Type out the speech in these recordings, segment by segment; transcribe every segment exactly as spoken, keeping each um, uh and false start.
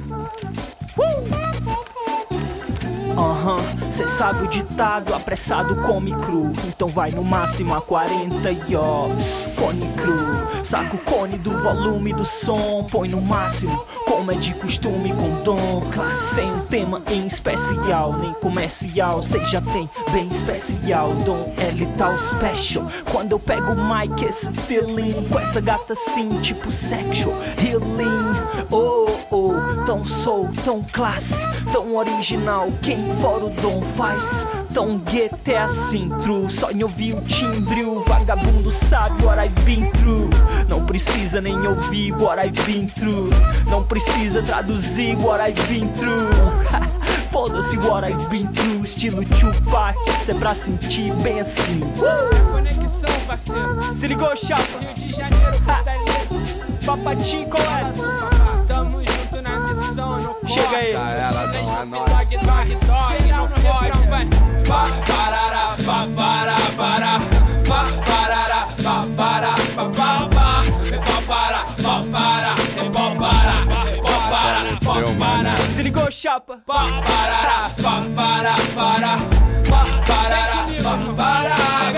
Aham, uhum. Cê sabe o ditado, apressado come cru. Então vai no máximo a quarenta e ó, cone cru. Saca o cone do volume do som, põe no máximo, como é de costume com dom. Classe sem um tema em especial, nem comercial, cê já tem bem especial. Dom é letal special. Quando eu pego o mic, esse feeling, com essa gata assim, tipo sexual healing. Oh, oh, tão soul, tão classe, tão original. Quem fora o dom faz tão gueto, é assim, true. Só em ouvir o timbre, o vagabundo sabe what I've been through. Não precisa nem ouvir what I've been through. Não precisa traduzir what I've been through. Foda-se what I've been through. Estilo Tupac, isso é pra sentir bem assim. uh! Conexão, parceiro. Se ligou, chapa? Rio de Janeiro, Fortaleza. Papatinho, qual é? Tamo junto na missão, no corre. Chega aí. Ela não é nóis. Chega no refrão, vai. Pá, parará, pá, pará, pará. Pá, parará, pá, pará, pá, pá, pá. Pá, pará, pá, pará. Pá, pará, pá, pará, pá, pará. Se ligou, chapa? Pá, parará, pá, pará, pará. Pá, parará, pá, pará.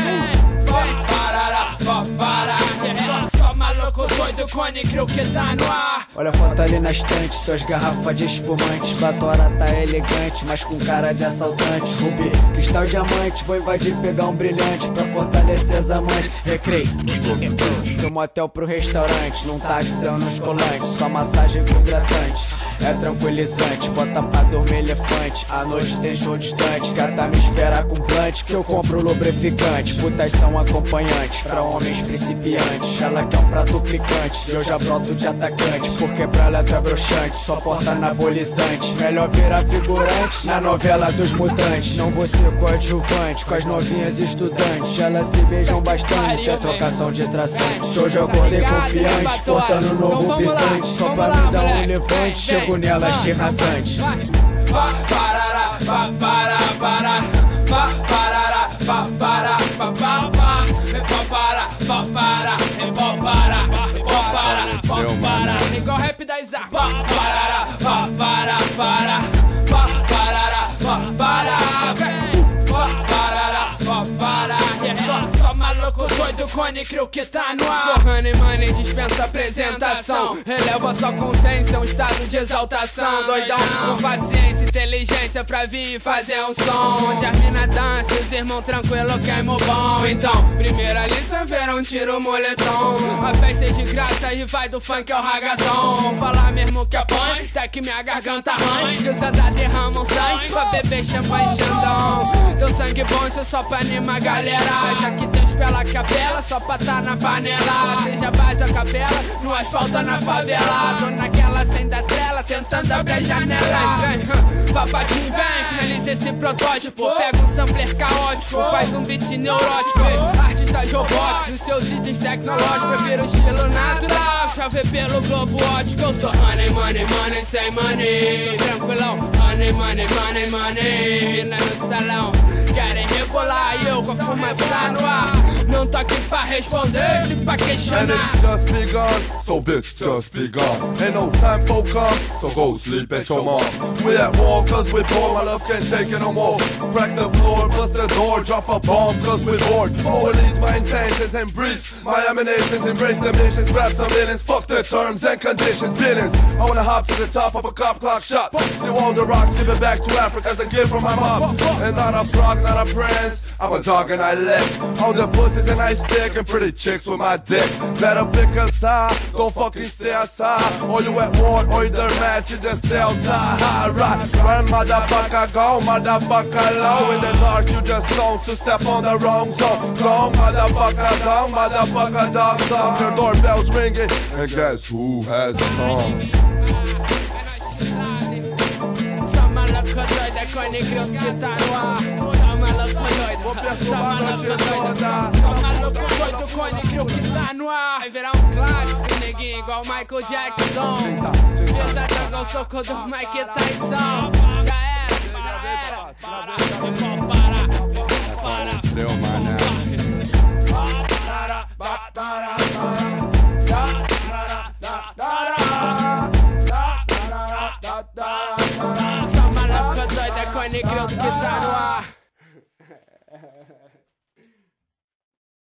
Pá, parará, pá, pará. Só maluco doido, cone crew que tá no ar. Olha a foto ali na estante, tuas garrafas de espumante. Batora tá elegante, mas com cara de assaltante. Rubi, cristal diamante, vou invadir, pegar um brilhante pra fortalecer as amantes. Recreio, do motel pro restaurante, num táxi dando uns colantes. Só massagem com hidratante, é tranquilizante, bota pra dormir elefante. À noite tem show distante, gata me espera com plant, que eu compro lubrificante. Putas são acompanhantes, pra homens principiantes. Ela quer um prato picante, eu já broto de atacante. Porque pra ela tu é broxante, só porta anabolizante. Melhor virar figurante na novela dos mutantes. Não vou ser coadjuvante com as novinhas estudantes. Elas se beijam bastante, é trocação de traçante. Hoje eu acordei confiante, portando um novo pisante. Só pra me dar um levante, chego nelas de rasante. Pá, parará, pá, pará, pará. Pá, parará, pá, pará, pá, pá, pá. Pá, pará, pá, pará. Pá, pará, pá, pará, pá, pará. Igual rap da Isaac. Pá, parará, pá, pará, pará. Pá, parará, pá, pará. Pá, parará, pá, pará. É só, só maluco doido, cone crew que tá no ar. Sou honey money, dispensa apresentação. Releva sua consciência, um estado de exaltação. Doidão, com paciência, inteligência pra vir e fazer um som. Onde as mina dança e os irmãos tranquilo queimam bom. Então, primeira lição, verão, tira o moletom. A festa é de graça e vai do funk ao ragaton. Falar mesmo que apanha, até que minha garganta arranha. E os andar derramam sangue pra beber champanhe xandão. Teu sangue bom, isso é só pra animar a galera. Já que Deus pela capela, só pra tá na panela. Seja base ou capela, no asfalto ou na favela. Tô naquela sem da trela, tentando abrir a janela. Vem, papatinho vem, finaliza esse protótipo. Pega um sampler caótico, faz um beat neurótico. Artistas robóticos, os seus itens tecnológicos. Prefiro o estilo natural, chave pelo globo ótico. Eu sou honey, money, money, sem money. Tranquilão, honey, money, money, money. Lá no salão, querem rebolar e eu com a fumaça no ar. Não tô aqui pra responder, se pra questionar. And it's just begun, so bitch just begun. Ain't no time for come, so go sleep at your mom. We at war cause we poor, my love can't take it no more. Crack the floor, bust the door, drop a bomb cause we bored. Forward leads my intentions and breathes my emanations. Embrace the missions, grab some millions. Fuck the terms and conditions, billions. I wanna hop to the top of a cop clock shot. See all the rocks, give it back to Africa as a gift from my mom. And not a frog, not a prince, I'm a dog and I lick. All the pussies and I stick, and pretty chicks with my dick. Better pick a side, don't fucking stay outside. Or you at war, or you're mad, you just stay outside. Right, run motherfucker, go motherfucker low. In the dark you just don't to step on the wrong zone. Go motherfucker down, motherfucker down, down. Your doorbell's ringing, and guess who has come? Só maluco doido, é cone crew que tá no ar. Só maluco doido, só maluco doido. Só maluco doido, cone crew que tá no ar. Vai virar um clássico, neguinho, igual Michael Jackson. Pesadão igual o soco do Mike Tyson. Já era, já era. Para, para, para. Deu, mané. Para, para, para. vai negrão do que tá no ar.